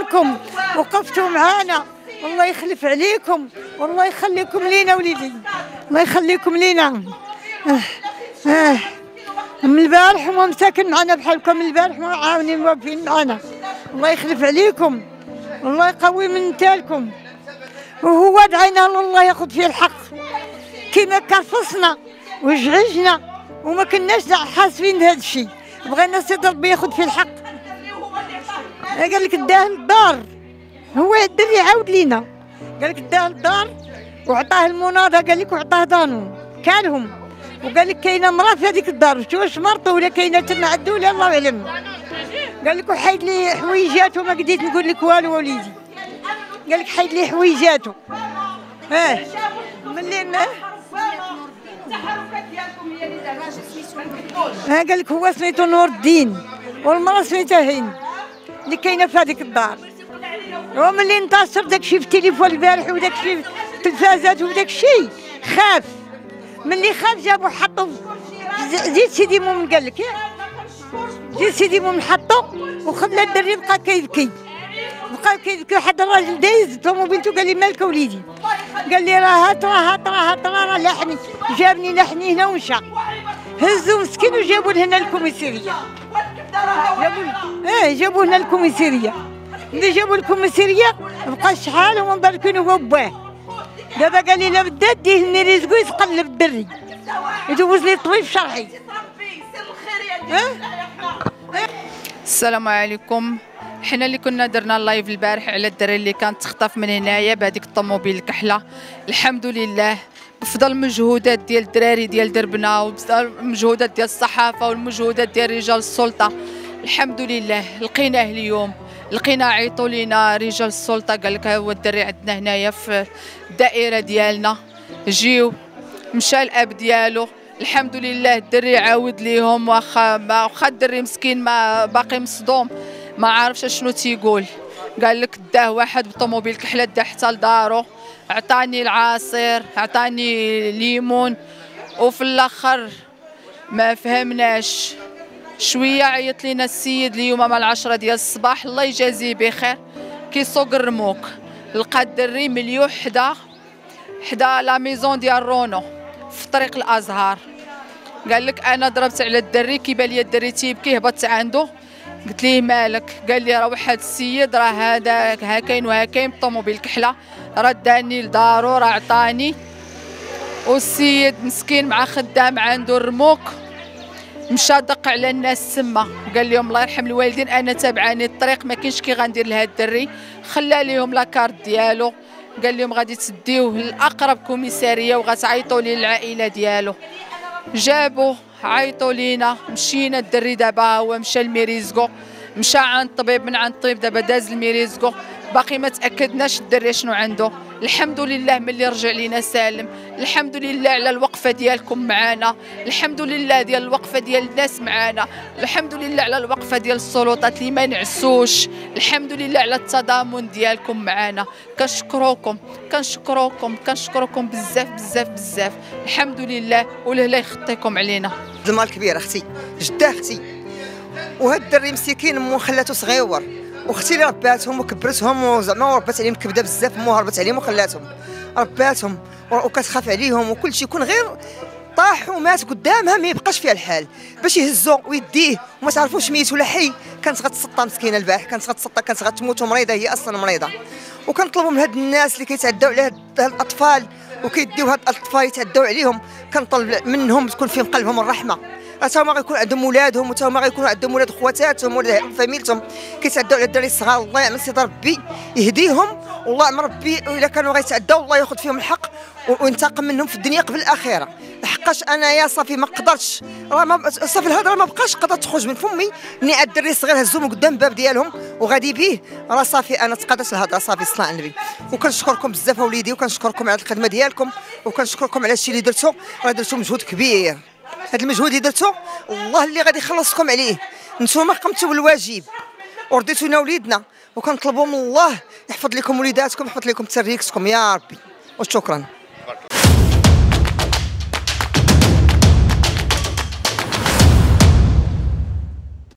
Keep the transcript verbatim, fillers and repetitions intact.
عليكم وقفتوا معانا، والله يخلف عليكم والله يخليكم لينا وليدي، الله يخليكم لينا. آه. آه. من البارح وما مساكن معنا بحالكم، من البارح ما عاونين واقفين معنا، الله يخلف عليكم والله يقوي من نتالكم. وهو دعينا الله ياخذ فيه الحق كيما كرفصنا وجعجنا وما كناش حاسبين بهذا الشيء، بغينا سيدي ربي ياخذ فيه الحق. قال لك داه للدار، هو الدري يعاود لينا، قال لك داه للدار وعطاه المناضه، قال لك وعطاه دانون كالهم، وقال لك كاينه مراه في هذيك الدار، واش مرته ولا كاينه تما عندو ولا الله اعلم. قال لك وحيد لي حويجاته، ما قديت نقول لك والو وليدي، قال لك حيد لي حويجاته. اه ملي ما ها قال لك هو سميتو نور الدين والمراه سميتها هند اللي كاينه في هذيك الدار. وملي انتشر داك الشيء في التليفون البارح وداك الشيء في التلفازات وداك الشيء خاف، ملي خاف جابو حطو زيد سيدي مومن، قال لك زيد سيدي مومن حطو وخلى الدري بقى كيبكي، بقى كيبكي. واحد الراجل دايز طوموبيلتو قال لي مالك وليدي، قال لي راه هات راه هات راه هات راه لحني، جابني لحني هنا ومشى، هزو مسكين وجابوه لهنا الكوميساريه، جابوه اه جابوه هنا الكوميساريه. ملي جابوه الكوميساريه بقى شحال وما مباركين هو باه. دابا قال لي لا بدا ديه لي رزقو يتقلب الدري، يدوز لي طبيب شرعي. السلام عليكم. حنا اللي كنا درنا اللايف البارح على الدري اللي كانت تخطف من هنايا بهذيك الطوموبيل الكحله، الحمد لله بفضل المجهودات ديال الدراري ديال دربنا وبفضل المجهودات ديال الصحافه والمجهودات ديال رجال السلطه، الحمد لله لقيناه اليوم. لقينا عيطوا لينا رجال السلطه، قال لك هو الدري عندنا هنايا في الدائره ديالنا، جيو مشى الاب ديالو، الحمد لله الدري عاود ليهم، واخا واخا الدري مسكين ما باقي مصدوم ما عارفش شنو تيقول. قال لك داه واحد بطوموبيل كحله، دا حتى لدارو، عطاني العصير عطاني ليمون، وفي الاخر ما فهمناش شويه. عيط لينا السيد اليوم مع العشرة ديال الصباح، الله يجازيه بخير، كيسوق الرموك لقى الدري مليوح حدا حدا لا ميزون ديال رونو في طريق الازهار. قال لك انا ضربت على الدري، كيبان لي الدري تيبكي، هبطت عنده قلت ليه مالك، قال لي راه واحد السيد راه هذا ها كاين وها كاين بطوموبيل كحله، راه داني لدارو راه عطاني. والسيد مسكين مع خدام عنده الرموك مشى دق على الناس تما، قال لهم الله يرحم الوالدين انا تابعاني الطريق ما كاينش كي غندير لهذا الدري، خلى لهم لاكارت ديالو، قال لهم غادي تديوه لاقرب كوميساريه وغتعيطوا لي العائله ديالو. جابوه عيطوا لينا، مشينا الدري دابا هو مشى لميريزكو، مشى عند الطبيب، من عند الطبيب دابا داز لميريزكو، باقي ما تاكدناش الدري شنو عنده. الحمد لله ملي رجع لينا سالم، الحمد لله على الوقفه ديالكم معنا، الحمد لله ديال الوقفه ديال الناس معنا، الحمد لله على الوقفه ديال السلطات اللي ما نعسوش، الحمد لله على التضامن ديالكم معنا. كنشكروكم كنشكروكم كنشكروكم بزاف بزاف بزاف، الحمد لله ولله يخطيكم علينا. المال كبير اختي، جده اختي، وهاد الدري مسكين مو خلاته صغيور، واختي اللي رباتهم وكبرتهم وزعما وربات عليهم كبده بزاف، مو ربات عليهم وخلاتهم، رباتهم وكتخاف عليهم وكل شيء، يكون غير طاح ومات قدامها ما يبقاش فيها الحال باش يهزو ويديه وما تعرفوش ميت ولا حي. كانت غتسطى مسكينه البارح، كانت غتسطى، كانت غتموت ومريضه، هي اصلا مريضه. وكنطلبوا من هاد الناس اللي كيتعداو على هاد الاطفال وكيديو هاد الاطفال يتعداو عليهم، كنطلب منهم تكون فيهم قلبهم الرحمه، تا هما غيكون عندهم ولادهم وتا هما غيكونوا عندهم ولاد خواتاتهم ولا فاميلتهم كيتعداو على الدراري الصغار. الله يعمل سيدي ربي يهديهم، والله يعمل ربي الا كانوا غيتعداو الله ياخذ فيهم الحق وينتقم منهم في الدنيا قبل الاخره. لحقاش انايا صافي ما قدرتش، راه ما صافي الهضره ما بقاش قدرت تخرج من فمي، ني الدري الصغير هزو من قدام الباب ديالهم وغادي بيه، راه صافي انا تقدرت الهضره صافي صلاه على النبي. وكنشكركم بزاف اوليدي، وكنشكركم على الخدمه ديالكم، وكنشكركم على الشيء اللي درتو، راه درتو مجهود كبير. هذا المجهود اللي درتو الله اللي غادي يخلصكم عليه، نتوما قمتوا بالواجب ورديتونا وليدنا، وكنطلبوا من الله يحفظ لكم وليداتكم، يحفظ لكم تريكتكم يا ربي، وشكرا.